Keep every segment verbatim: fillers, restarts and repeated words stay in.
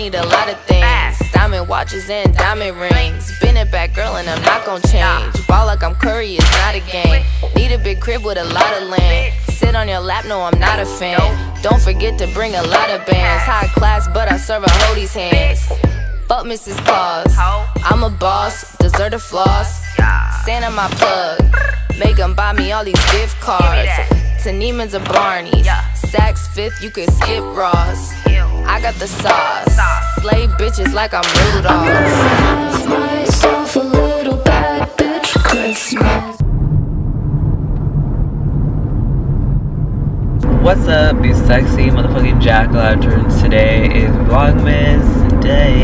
need a lot of things. Diamond watches and diamond rings. Been a bad girl and I'm not gon' change. Ball like I'm Curry, it's not a game. Need a big crib with a lot of land. Sit on your lap, no I'm not a fan. Don't forget to bring a lot of bands. High class, but I serve a hoodie's hands. Fuck Missus Claus, I'm a boss, deserve a floss. Santa my plug, make them buy me all these gift cards. To Neiman's or Barney's, Saks Fifth, you could skip Ross. I got the sauce, slay bitches like I'm Rudolph. Have myself a little bad bitch Christmas. What's up, you sexy motherfucking jack-o'-lanterns? Today is Vlogmas Day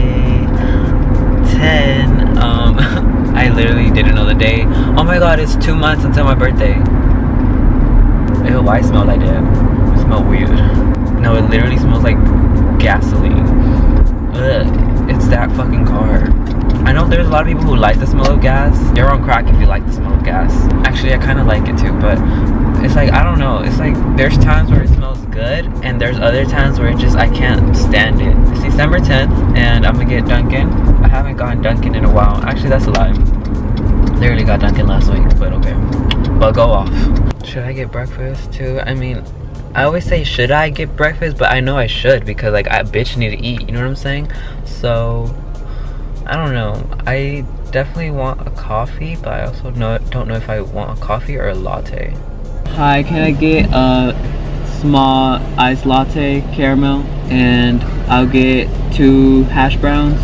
ten. Um, I literally didn't know the day. Oh my god, it's two months until my birthday. Ew, why smell like that? It smells weird. No, it literally smells like gasoline. Ugh, it's that fucking car. I know there's a lot of people who like the smell of gas. You're on crack if you like the smell of gas. Actually, I kind of like it too, but it's like, I don't know. It's like, there's times where it smells good, and there's other times where it just, I can't stand it. It's December tenth, and I'm gonna get Dunkin'. I haven't gotten Dunkin' in a while. Actually, that's a lie. Literally got Dunkin' last week, but okay. But go off. Should I get breakfast too? I mean, I always say should I get breakfast, but I know I should because like I bitch need to eat, you know what I'm saying? So I don't know. I definitely want a coffee, but I also know, don't know if I want a coffee or a latte. Hi, can I get a small iced latte caramel, and I'll get two hash browns.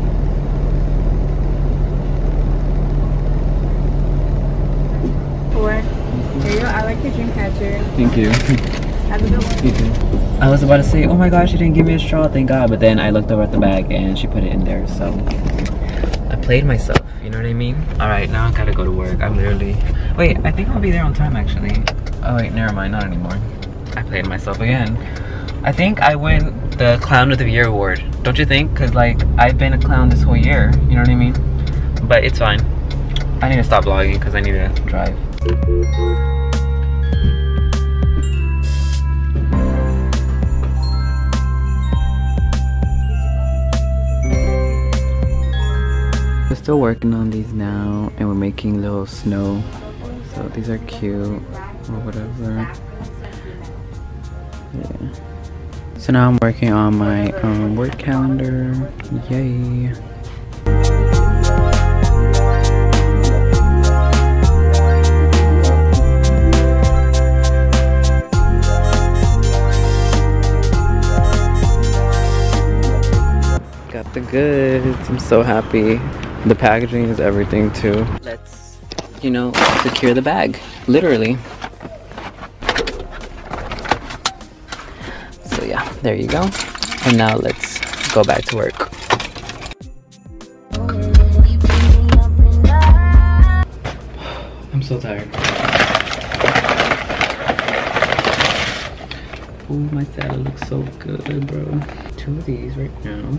Four. Here you go. I like the dream catcher. Thank you. Have a good one. You too. I was about to say, oh my gosh, she didn't give me a straw, thank God. But then I looked over at the bag and she put it in there, so I played myself, you know what I mean? Alright, now I gotta go to work. I'm literally, wait, I think I'll be there on time actually. Oh wait, never mind, not anymore. I played myself again. I think I win the Clown of the Year award, don't you think? Cause like, I've been a clown this whole year, you know what I mean? But it's fine. I need to stop vlogging because I need to drive. We're still working on these now, and we're making little snow. So these are cute, or whatever. Yeah. So now I'm working on my um, work calendar. Yay! Got the goods. I'm so happy. The packaging is everything too. Let's, you know, secure the bag, literally. So yeah, there you go. And now let's go back to work. I'm so tired. Oh, my salad looks so good, bro. Two of these right now.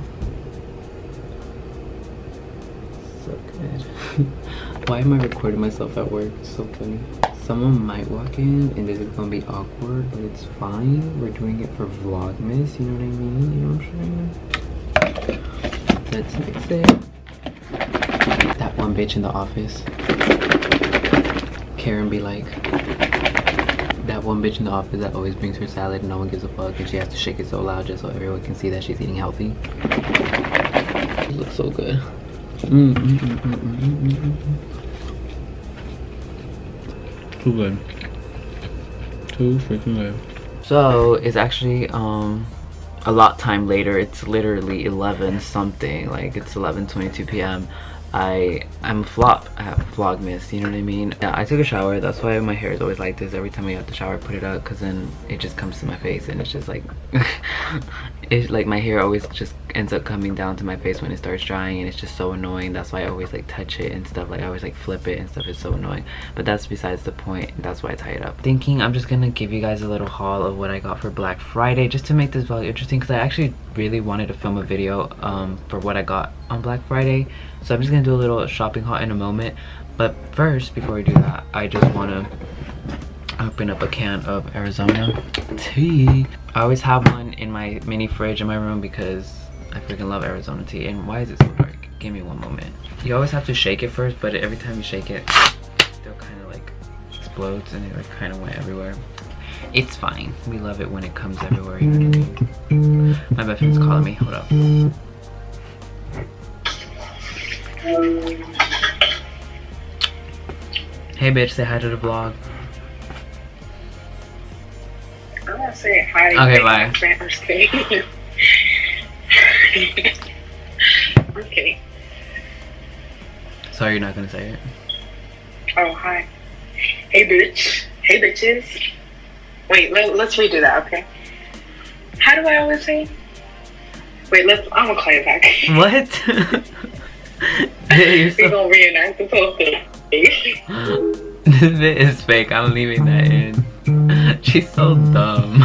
So good. Why am I recording myself at work? It's so funny. Someone might walk in and this is gonna be awkward, but it's fine. We're doing it for Vlogmas, you know what I mean? You know what I'm saying? Let's mix it. That one bitch in the office. Karen be like, that one bitch in the office that always brings her salad and no one gives a fuck, and she has to shake it so loud just so everyone can see that she's eating healthy. It looks so good. Mm, mm, mm, mm, mm, mm, mm. Too good. Too freaking good. So it's actually um a lot time later. It's literally eleven something. Like it's eleven twenty-two p m I I'm a flop at Vlogmas, you know what I mean? Yeah, I took a shower. That's why my hair is always like this. Every time I have to shower, I put it up, because then it just comes to my face and it's just like it's like my hair always just ends up coming down to my face when it starts drying, and it's just so annoying. That's why I always like touch it and stuff. Like I always like flip it and stuff. It's so annoying, but that's besides the point. That's why I tie it up. Thinking I'm just gonna give you guys a little haul of what I got for Black Friday, just to make this vlog interesting, because I actually really wanted to film a video um for what I got on Black Friday. So I'm just gonna do a little shopping haul in a moment, but first, before we do that, I just want to open up a can of Arizona tea. I always have one in my mini fridge in my room because I freaking love Arizona tea. And why is it so dark? Give me one moment. You always have to shake it first, but every time you shake it, it still kind of like explodes and it like kind of went everywhere. It's fine. We love it when it comes everywhere, you know what I mean? My best friend's calling me. Hold up. Hey bitch, say hi to the vlog. I'm gonna say hi. Okay, bye. Okay. Sorry, you're not gonna say it. Oh, hi. Hey, bitch. Hey, bitches. Wait, let, let's redo that, okay? How do I always say? Wait, let's. I'm gonna call you back. What? You're so... We're gonna reenact the whole thing. This bit is fake. I'm leaving that in. She's so dumb.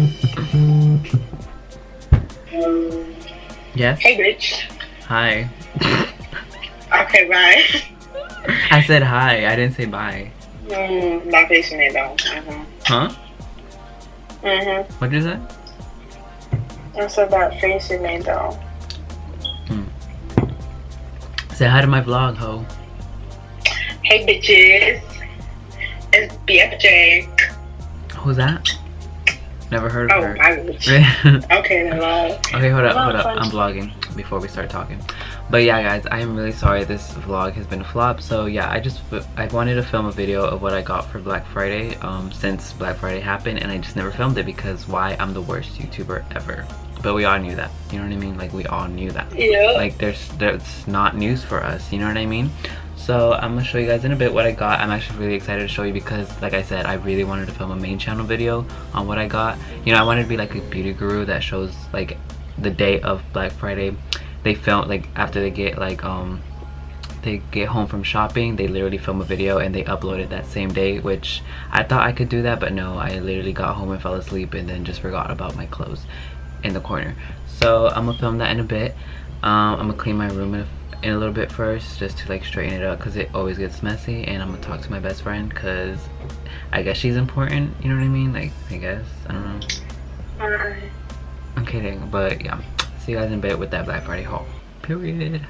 Yes? Hey, bitch. Hi. Okay, bye. I said hi. I didn't say bye. Mm, not facing it though. Mm-hmm. Huh? Mm-hmm. What did you say? I said that facing it though. Hmm. Say hi to my vlog, ho. Hey, bitches. It's B F J. Who's that? Never heard of Oh, her. my bitch. Okay, then uh, Okay, hold up, hold up. fun. I'm vlogging before we start talking. But yeah, guys, I am really sorry this vlog has been a flop. So yeah, I just I wanted to film a video of what I got for Black Friday um, since Black Friday happened, and I just never filmed it because why? I'm the worst YouTuber ever. But we all knew that. You know what I mean? Like we all knew that. Yeah. Like there's there's not news for us. You know what I mean? So I'm gonna show you guys in a bit what I got. I'm actually really excited to show you because like I said, I really wanted to film a main channel video on what I got. You know, I wanted to be like a beauty guru that shows like the day of Black Friday. They film like after they get like um they get home from shopping, they literally film a video and they upload it that same day, which I thought I could do that, but no, I literally got home and fell asleep and then just forgot about my clothes in the corner. So I'm gonna film that in a bit. um I'm gonna clean my room in a in a little bit first just to like straighten it up because it always gets messy, and I'm gonna talk to my best friend because I guess she's important, you know what I mean? Like I guess I don't know. Alright. I'm kidding, but yeah, see you guys in a bit with that Black Friday haul, period.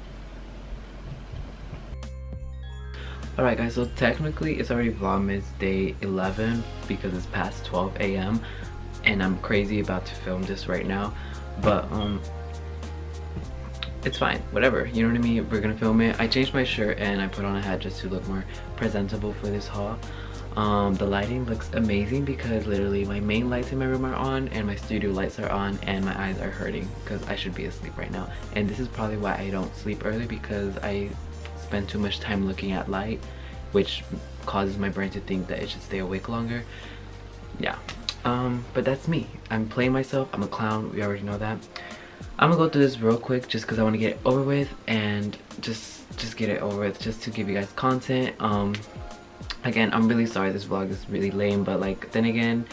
Alright guys, so technically it's already Vlogmas day eleven because it's past twelve A M and I'm crazy about to film this right now, but um it's fine, whatever, you know what I mean? We're gonna film it. I changed my shirt and I put on a hat just to look more presentable for this haul. Um, the lighting looks amazing because literally my main lights in my room are on and my studio lights are on and my eyes are hurting because I should be asleep right now. And this is probably why I don't sleep early, because I spend too much time looking at light, which causes my brain to think that it should stay awake longer. Yeah, um, but that's me. I'm playing myself. I'm a clown. We already know that. I'm gonna go through this real quick just because I want to get it over with and just just get it over with just to give you guys content. Um again, I'm really sorry this vlog is really lame, but like then again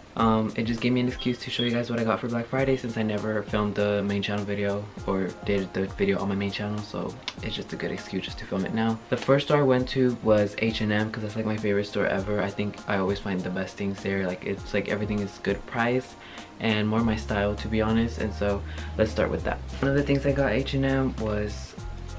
um it just gave me an excuse to show you guys what I got for Black Friday since I never filmed the main channel video or did the video on my main channel, so it's just a good excuse just to film it now. The first store I went to was H and M because that's like my favorite store ever. I think I always find the best things there. Like it's like everything is good price and more my style, to be honest, and so let's start with that. One of the things I got at H and M was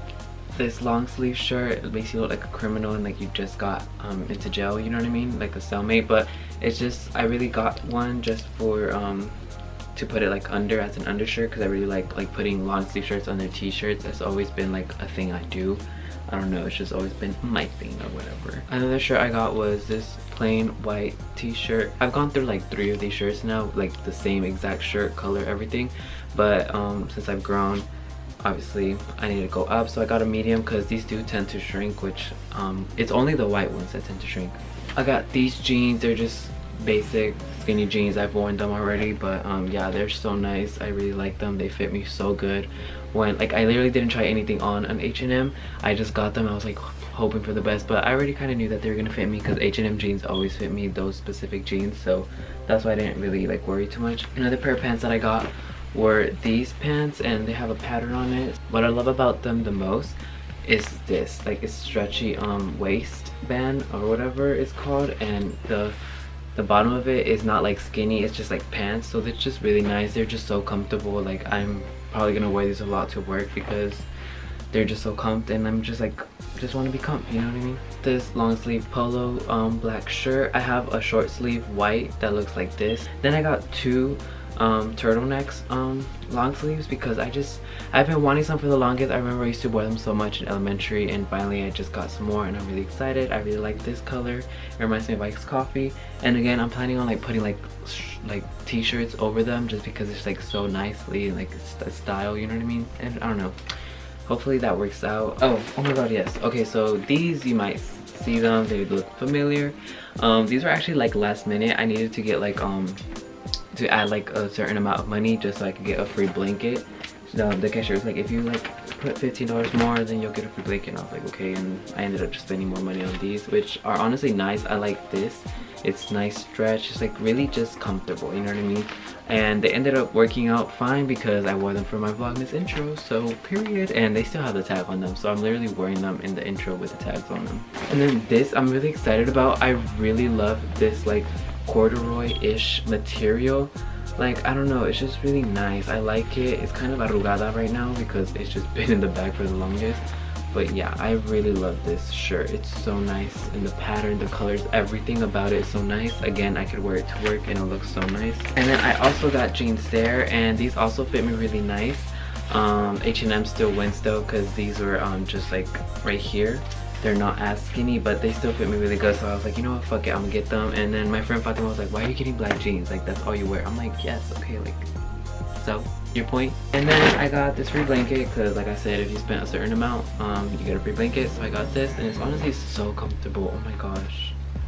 this long sleeve shirt. It makes you look like a criminal and like you just got um, into jail, you know what I mean, like a cellmate. But it's just, I really got one just for um, to put it like under as an undershirt because I really like like putting long sleeve shirts under t-shirts. That's always been like a thing I do. I don't know, it's just always been my thing or whatever. Another shirt I got was this plain white t-shirt. I've gone through like three of these shirts now, like the same exact shirt, color, everything. But um, since I've grown, obviously I need to go up. So I got a medium because these do tend to shrink, which um, it's only the white ones that tend to shrink. I got these jeans. They're just basic skinny jeans. I've worn them already, but um, yeah, they're so nice. I really like them. They fit me so good. When like I literally didn't try anything on on H and M. I just got them. I was like hoping for the best, but I already kind of knew that they were gonna fit me because H and M jeans always fit me, those specific jeans, so that's why I didn't really like worry too much. Another pair of pants that I got were these pants, and they have a pattern on it. What I love about them the most is this, like it's stretchy um waistband or whatever it's called, and the the bottom of it is not like skinny, it's just like pants, so it's just really nice. They're just so comfortable. Like I'm probably gonna wear these a lot to work because they're just so comfy, and I'm just like just want to be comfy, you know what I mean? This long sleeve polo um black shirt. I have a short sleeve white that looks like this. Then I got two um turtlenecks um long sleeves because I just I've been wanting some for the longest. I remember I used to wear them so much in elementary, and finally I just got some more and I'm really excited. I really like this color. It reminds me of Iced Coffee, and again I'm planning on like putting like sh like t-shirts over them just because it's like so nicely like st style, you know what I mean? And I don't know, hopefully that works out. Oh oh my god, yes. Okay, so these you might see them, they look familiar. Um these were actually like last minute. I needed to get like um to add like a certain amount of money just so I could get a free blanket. So the cashier was like, if you like put fifteen dollars more, then you'll get a free blanket. And I was like, okay, and I ended up just spending more money on these, which are honestly nice. I like this. It's nice stretch. It's like really just comfortable, you know what I mean? And they ended up working out fine because I wore them for my Vlogmas intro, so period. And they still have the tag on them, so I'm literally wearing them in the intro with the tags on them. And then this I'm really excited about. I really love this like corduroy-ish material. Like, I don't know, it's just really nice. I like it. It's kind of arrugada right now because it's just been in the bag for the longest. But yeah, I really love this shirt. It's so nice, and the pattern, the colors, everything about it is so nice. Again, I could wear it to work and it looks so nice. And then I also got jeans there, and these also fit me really nice. Um, H and M still wins though because these were um, just like right here. They're not as skinny, but they still fit me really good. So I was like, you know what, fuck it, I'm gonna get them. And then my friend Fatima was like, why are you getting black jeans? Like, that's all you wear. I'm like, yes, okay, like, so your point. And then I got this free blanket because like I said, if you spend a certain amount, um, you get a free blanket. So I got this, and it's honestly so comfortable. Oh my gosh.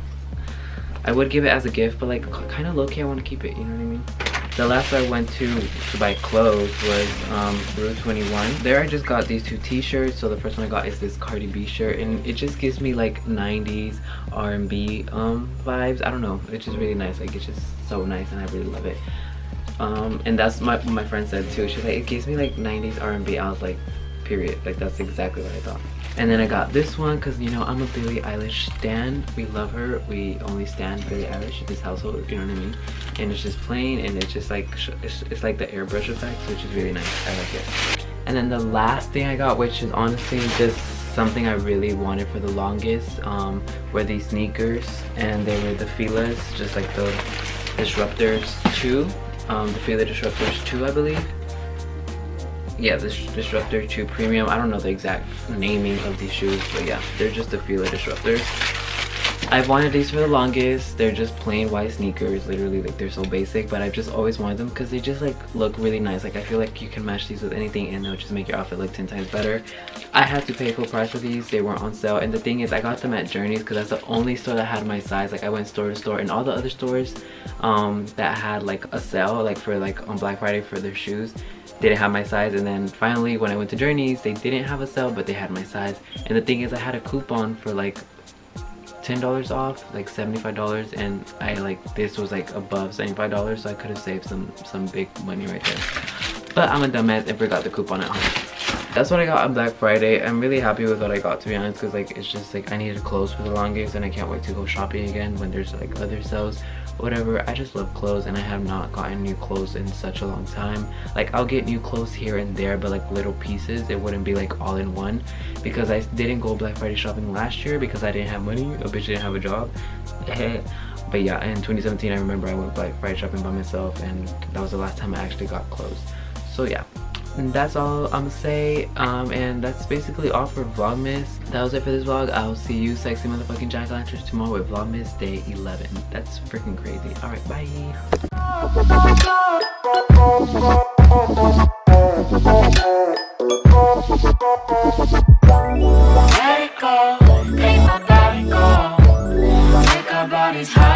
I would give it as a gift, but like kind of low-key I want to keep it, you know what I mean? The last I went to to buy clothes was um, Rue twenty-one. There I just got these two t-shirts. So the first one I got is this Cardi B shirt, and it just gives me like nineties R and B um, vibes. I don't know, it's just really nice. Like, it's just so nice and I really love it. Um, and that's my, what my friend said too. She's like, it gives me like nineties R and B. I was like, period. Like, that's exactly what I thought. And then I got this one because, you know, I'm a Billie Eilish stan. We love her. We only stan Billie Eilish in this household, you know what I mean? And it's just plain, and it's just like, it's, it's like the airbrush effect, which is really nice. I like it. And then the last thing I got, which is honestly just something I really wanted for the longest, um, were these sneakers. And they were the Fila's, just like the Disruptors two. Um, the Fila Disruptors two, I believe. Yeah, this Disruptor two Premium. I don't know the exact naming of these shoes, but yeah, they're just the Fila Disruptors. I've wanted these for the longest. They're just plain white sneakers, literally, like, they're so basic, but I've just always wanted them because they just like look really nice. Like, I feel like you can match these with anything and they'll just make your outfit look ten times better. I had to pay full price for these. They weren't on sale, and the thing is, I got them at Journeys because that's the only store that had my size. Like, I went store to store, and all the other stores um, that had like a sale, like for like on Black Friday for their shoes, didn't have my size. And then finally when I went to Journeys, they didn't have a sale, but they had my size. And the thing is, I had a coupon for like ten dollars off, like seventy-five dollars, and I like, this was like above seventy-five dollars, so I could have saved some some big money right there. But I'm a dumbass and forgot the coupon at home. That's what I got on Black Friday. I'm really happy with what I got, to be honest, because like, it's just like, I needed clothes for the longest, and I can't wait to go shopping again when there's like other sales, whatever. I just love clothes, and I have not gotten new clothes in such a long time. Like, I'll get new clothes here and there, but like little pieces. It wouldn't be like all in one, because I didn't go Black Friday shopping last year because I didn't have money. A bitch didn't have a job. But yeah, in twenty seventeen, I remember I went Black Friday shopping by myself, and that was the last time I actually got clothes. So yeah, and that's all I'm gonna say. Um, and that's basically all for Vlogmas. That was it for this vlog. I'll see you sexy motherfucking jack-o'-lanterns tomorrow with Vlogmas day eleven. That's freaking crazy. Alright, bye. Let it go, make my body go. Make our bodies high.